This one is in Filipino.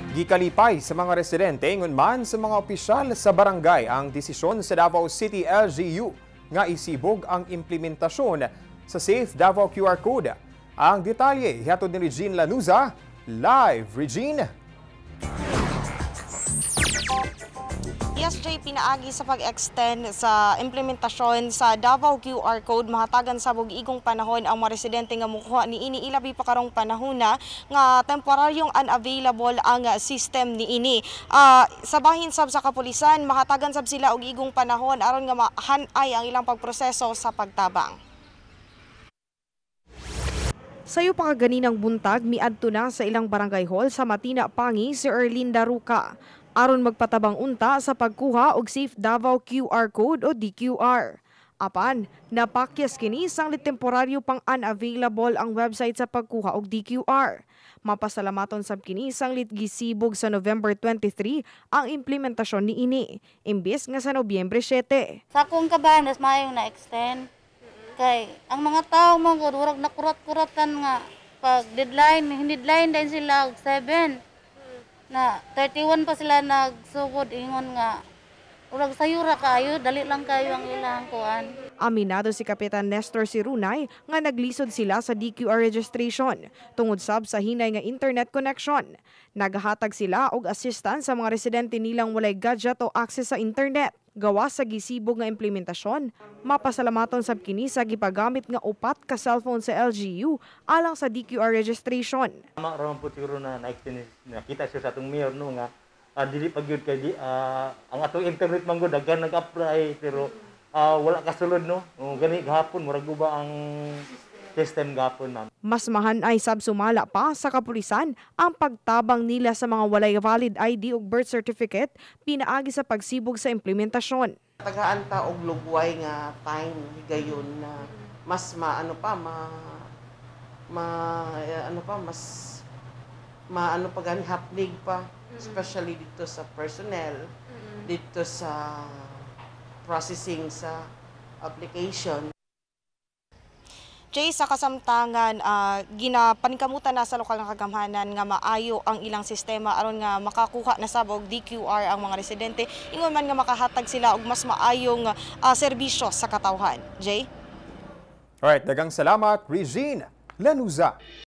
Gikalipay sa mga residente ngun man sa mga opisyal sa barangay ang desisyon sa Davao City LGU nga isibog ang implementasyon sa Safe Davao QR Code. Ang detalye hatod ni Regine Lanuza. Live, Regine! Yes, Jay, pinaagi sa pag-extend sa implementasyon sa Davao QR Code, mahatagan sa bug-igong panahon ang mga residente nga mukuha ni ini ilabi pa karong panahon na nga temporaryong unavailable ang system ni ini. Sa bahin sab sa kapulisan, mahatagan sab sila og igong panahon aron nga mahanay ang ilang pagproseso sa pagtabang. Sayo pa kaganinang buntag, miadto na sa ilang barangay hall sa Matina Pangi si Erlinda Ruca aron magpatabang unta sa pagkuha og Safe Davao QR Code o DQR. Apan, napakyas kini sanglit temporaryo pang unavailable ang website sa pagkuha og DQR. Mapasalamaton sab kini sanglit gisibog sa November 23 ang implementasyon ni ini, imbes nga sa Nobyembre 7. Sa akong kabahan, mas mayong na-extend. Kay, ang mga tao mo, durag nakurat-kuratan nga, pag deadline din sila og 7. Na 31 pa sila nagsugod ingon nga urag sayura kayo, dali lang kayo ang ilang kuan. Aminado si Kapitan Nestor Sirunay nga naglisod sila sa DQR registration tungod sab sa hinay nga internet connection. Nagahatag sila og assistance sa mga residente nilang walay gadget o access sa internet. Gawa sa gisibog nga implementasyon, mapasalamaton sab kini sa gipagamit nga upat ka cellphone sa LGU alang sa DQR registration. Tama ra man po siguro na nakita siya sa atong mayor no nga dili pa gyud kay ang atong internet man gud daghan nag-apply pero wala kasulod no. Gani gahapon murag guba ang system gahapon, ma'am. Mas mahanay sab sumala pa sa kapulisan ang pagtabang nila sa mga walay valid ID ug birth certificate pinaagi sa pagsibog sa implementasyon. Tagaan ta og lugway nga time higayon na mas maano pa gani haplig pa, especially dito sa personnel, dito sa processing sa application. Jay, sa kasamtangan, ginapaningkamutan na sa lokal nga kagamhanan nga maayo ang ilang sistema aron nga makakuha na sab og DQR ang mga residente, ingon man nga makahatag sila og mas maayong serbisyo sa katawhan. Jay? Alright, daghang salamat, Regine Lanuza.